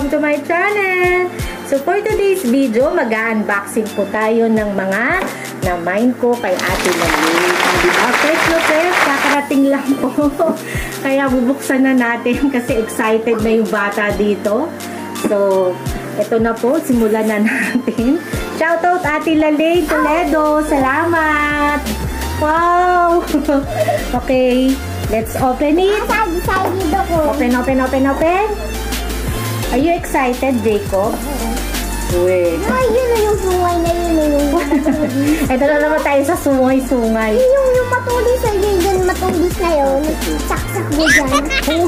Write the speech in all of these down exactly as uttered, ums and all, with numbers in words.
welcome to my channel! So for today's video, mag-unboxing po tayo ng mga na-mine ko kay Ate Lalaine. Diba? Fresh na fresh, kakarating lang po. Kaya bubuksan na natin kasi excited na yung bata dito. So, ito na po, simulan na natin. Shoutout Ate Lalaine Toledo, salamat! Wow! Okay, let's open it. Open, open, open, open. Are you excited, Jacob? Uy. Ay, yun na yung sungay na yun na yung Ito na naman tayo sa sungay-sungay. Yung, yung matulis na yun, yun matulis na yun. Saksak mo dyan.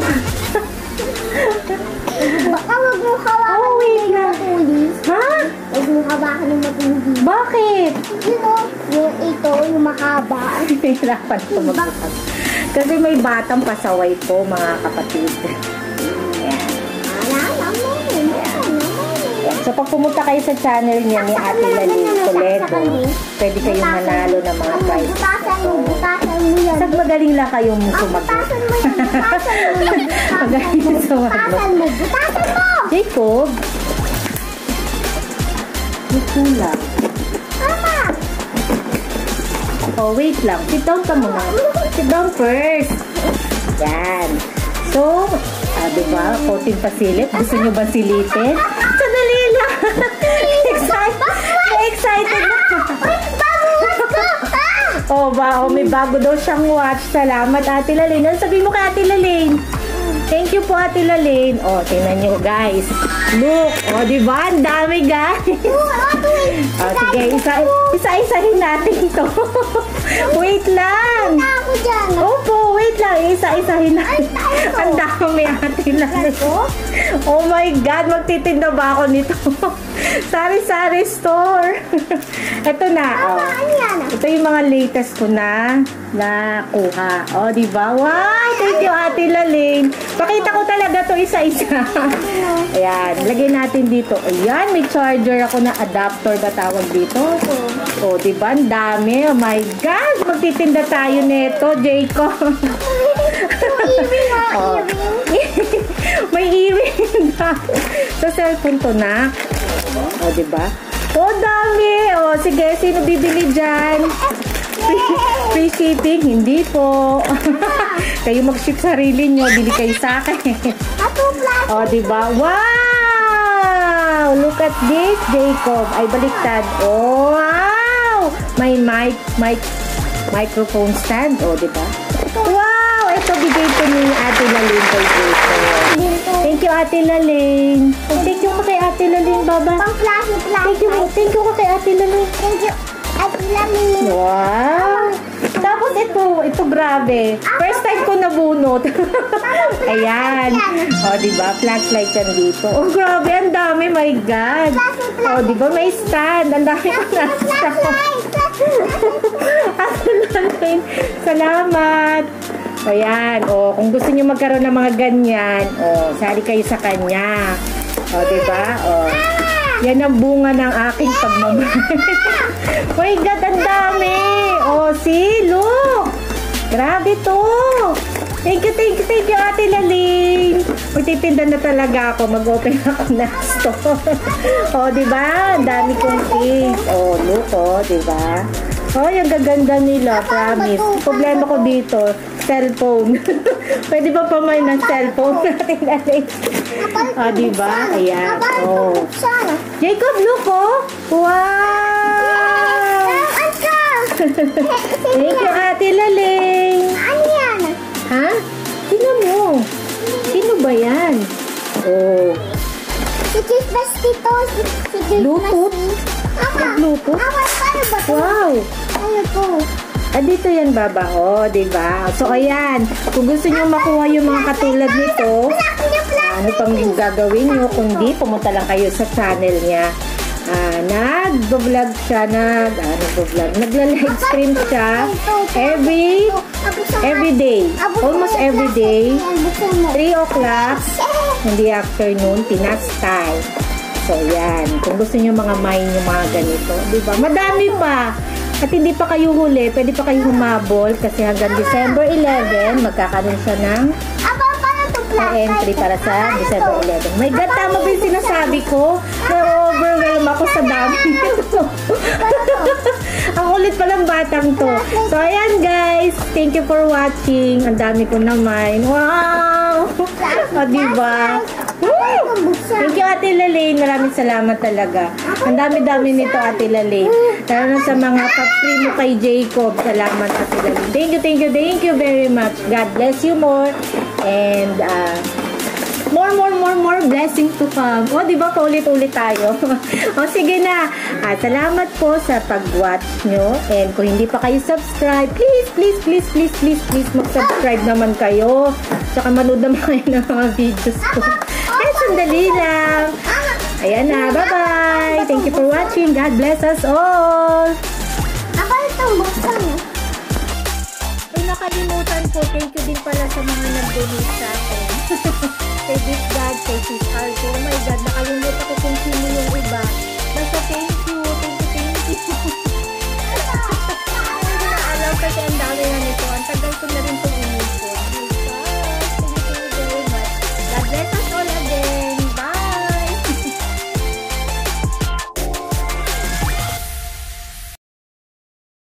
Baka wag mo hawakan oh, wait yung matulis. Ha? Wag mo hawakan yung matulis. Bakit? You know, yung ito, yung mahaba. Hirapan ko magbukas. Kasi may batang pasaway po, mga kapatid. So, pag pumunta kayo sa channel niya ni Ate Lalaine Toledo, pwede kayong manalo ng mga prize. Butasan mo, butasan mo yan. Sag magaling lang kayong sumagot. Butasan mo yan, butasan mo yan. Magaling na sumagot. Butasan mo, butasan mo! Jacob! May kulang. Tama! Oh, wait lang. Sit down ka muna. Sit down first. Yan. So, ah, diba? Coating pasilip. Gusto nyo ba silitin? Sadali lang. Excited. Excited na. Oh, ba? Oh, may bago daw siyang watch. Salamat, Ate Lalaine. Ano sabihin mo kay Ate Lalaine? Thank you po, Ate Lalaine. Oh, tingnan nyo, guys. Look. Oh, diba? Ang dami, guys. Oh, sige. Isa, isa-isahin natin ito. Wait lang. Opo, wait lang. Isa-isahin natin. Ang dami, Ate Lalaine. Oh my God. Magtitinda ba ako nito? Sari-sari store. Ito na. Oh. Ito yung mga latest ko na nakuha. Oh, diba? Wow! Thank you, Ate Lalaine. Pakita ko talaga to isa-isa. Ayan. Lagay natin dito. Ayan. May charger ako na adapter ba tawag dito? Oh, diba? Ang dami. Oh my God. Magtitinda tayo nito, Jacob. Oh. May earring na. Sa cellphone to na. O, oh, diba? Oh, dami. O, oh, sige. Sino bibili dyan? Free, free shipping? Hindi po. Kayo mag-ship sarili nyo. Bili kayo sa akin. O, oh, diba? Wow! Look at this, Jacob. Ay, baliktad. Oh, wow! May mic, mic, microphone stand. O, oh, diba? Wow! Ito, bigay ko ni Ate Lalaine kay Jacob. Thank you, Ate Lalaine. Thank you ka kay Ate Lalaine, Baba. Thank you, thank you ka kay Ate Lalaine. Thank you, Ate Lalaine. Wow! Tapos ito, ito grabe. First time ko nabunot. Ayan. O, diba? Flashlight yan dito. Oh, grabe. Ang dami. My God. O, diba? May stand. Ang dami ko na stand. Ate Lalaine. Salamat. O yan, o, kung gusto nyo magkaroon ng mga ganyan, o, sali kayo sa kanya. O, diba? O, yan ang bunga ng aking pagmamahal. My God, ang dami! O, see, look! Grabe to! Thank you, thank you, thank you, Ate Lalaine! Magtitinda na talaga ako. Mag-open ako na store. O, diba? Ang dami kong cake. O, look, o, diba? O, yung gaganda nila, promise. Problema ko dito, cellphone. Pwede ba pamay ng cellphone natin natin? O, diba? Ayan. O. Jacob, look, o. Wow! Thank you, Ate Lalaine. Ano yan? Ha? Sino mo? Sino ba yan? Oh. Si Christmas dito. Si Christmas. Bluetooth? Bluetooth? Wow! Ano to? Ah, dito yan, Baba. O, oh, diba? So, ayan. Kung gusto nyo makuha yung mga katulad nito, ano pang gagawin nyo? Kundi, pumunta lang kayo sa channel niya. Ah, nag-vlog siya, nag, ah, nag-vlog, nagla-live stream siya every, every day. Almost every day. three o'clock in the afternoon, Pinas style. So, yan. Kung gusto nyo mga mine yung mga ganito, diba? Madami pa. At hindi pa kayo huli, pwede pa kayo humabol kasi hanggang December eleven, magkakaroon siya ng ang entry para sa December eleven. My God, tama ba yung sinasabi ko? Na-overwhelm ako sa dami nito. Ang ulit palang batang to. So, ayan guys. Thank you for watching. Ang dami ko naman. Wow! O, diba? Thank you, Ate Lalaine. Maraming salamat talaga. Ang dami-dami nito, Ate Lalaine. Lalo na sa mga pa-free mo kay Jacob. Salamat, Ate Lalaine. Thank you, thank you, thank you very much. God bless you more. And, uh, more, more, more, more blessings to come. O, di ba? Paulit-ulit tayo. O, sige na. Ah, salamat po sa pag-watch nyo. And kung hindi pa kayo subscribe, please, please, please, please, please, please, mag-subscribe naman kayo. Tsaka manood naman kayo ng mga videos ko. Eh, sandali lang. Ayan na. Bye-bye. Thank you for watching. God bless us all. Ako itong buksan eh. Ay, nakalimutan ko. Thank you din pala sa mga nag-donate sa akin. Kay Big God, kay Sis Arco. Oh my God, nakalimutan ko kung sino yung iba.